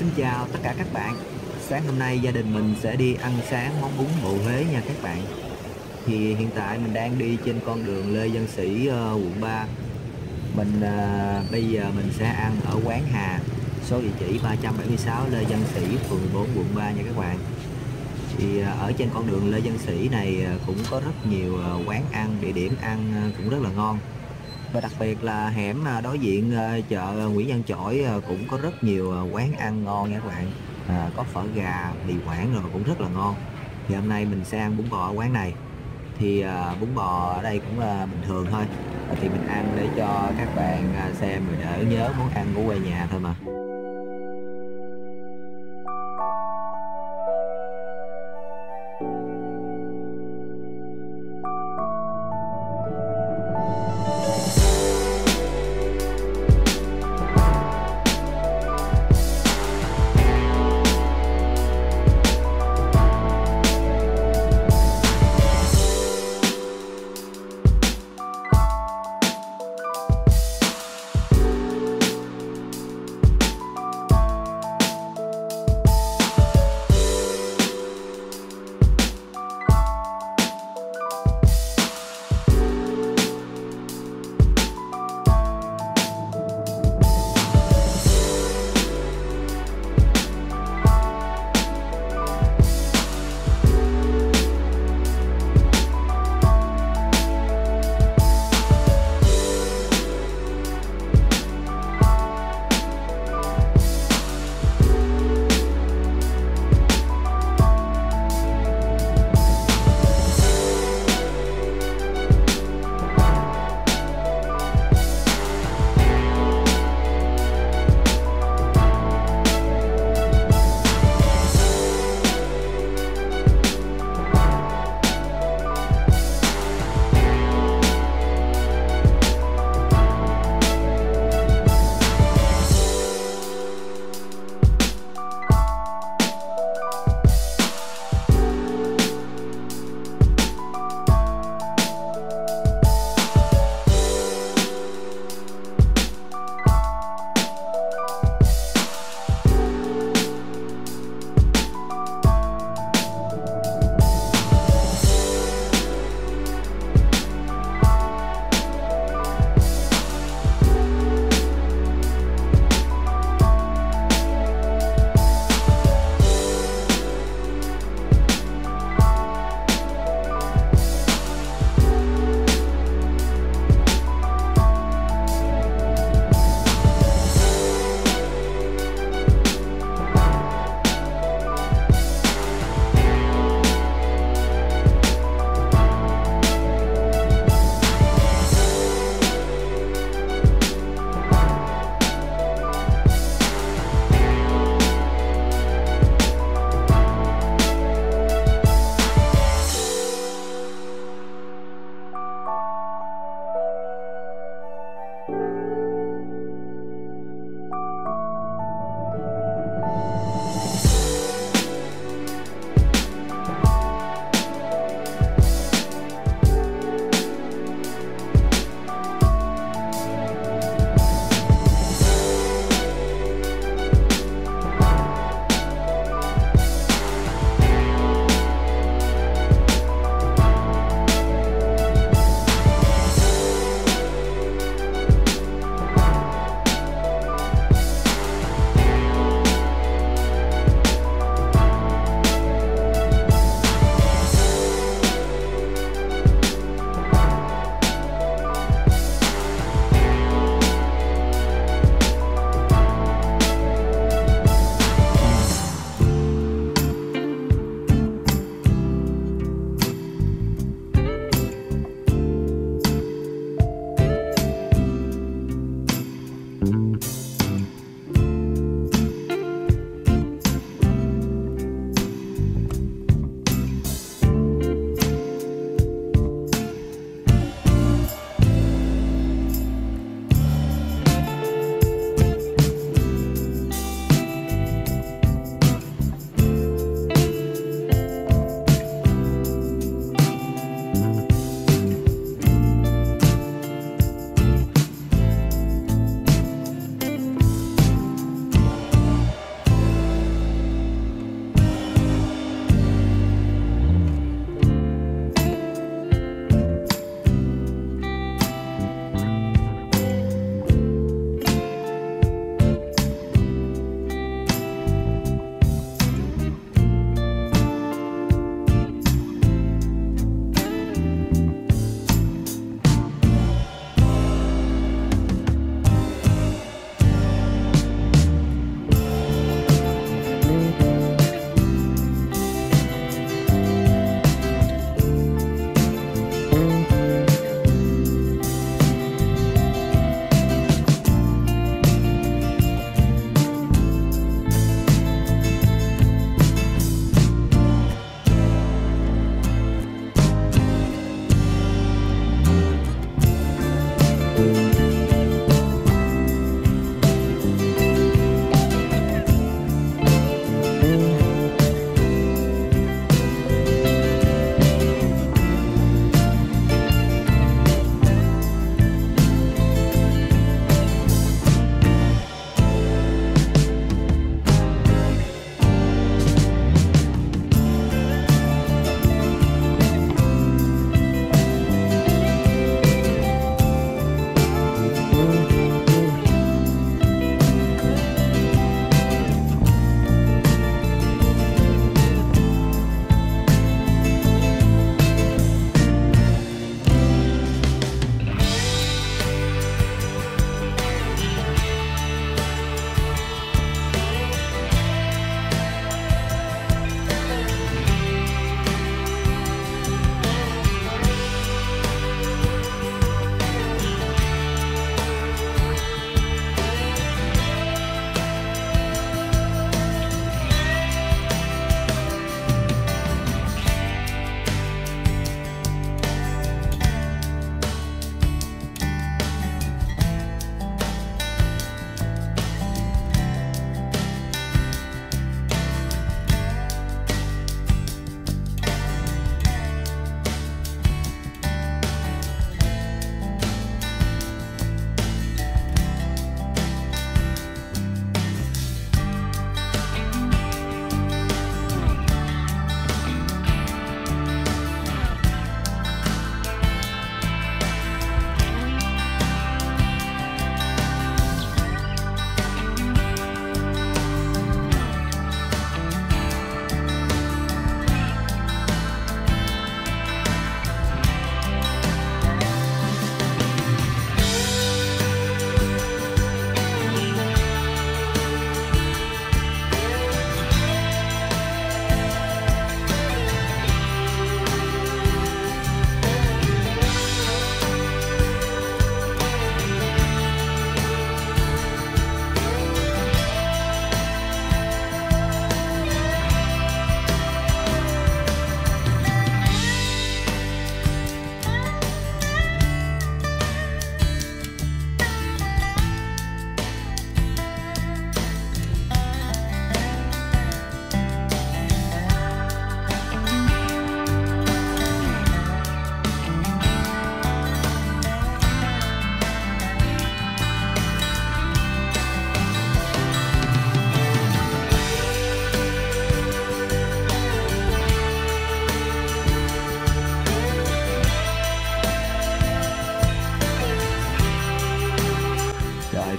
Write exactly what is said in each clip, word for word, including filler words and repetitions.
Xin chào tất cả các bạn. Sáng hôm nay gia đình mình sẽ đi ăn sáng món bún bò Huế nha các bạn. Thì hiện tại mình đang đi trên con đường Lê Văn Sĩ, ờ, quận ba. Mình à, bây giờ mình sẽ ăn ở quán Hà, số địa chỉ ba trăm bảy mươi sáu Lê Văn Sĩ, phường mười bốn, quận ba nha các bạn. Thì à, ở trên con đường Lê Văn Sĩ này à, cũng có rất nhiều à, quán ăn, địa điểm ăn à, cũng rất là ngon. Và đặc biệt là hẻm à, đối diện à, chợ Nguyễn Văn Chỗi à, cũng có rất nhiều à, quán ăn ngon nha các bạn. À, có phở gà, mì Quảng rồi cũng rất là ngon. Thì hôm nay mình sẽ ăn bún bò ở quán này. Thì à, bún bò ở đây cũng à, bình thường thôi. À, thì mình ăn để cho các bạn à, xem rồi đỡ nhớ món ăn của quê nhà thôi mà.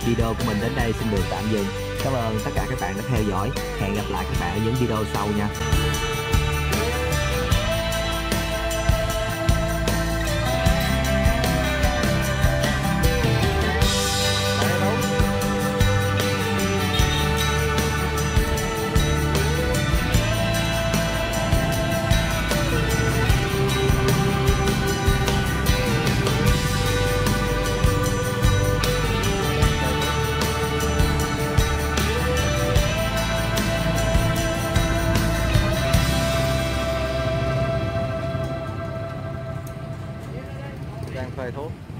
video của mình đến đây xin được tạm dừng. Cảm ơn tất cả các bạn đã theo dõi. Hẹn gặp lại các bạn ở những video sau nha. Đang phơi thuốc.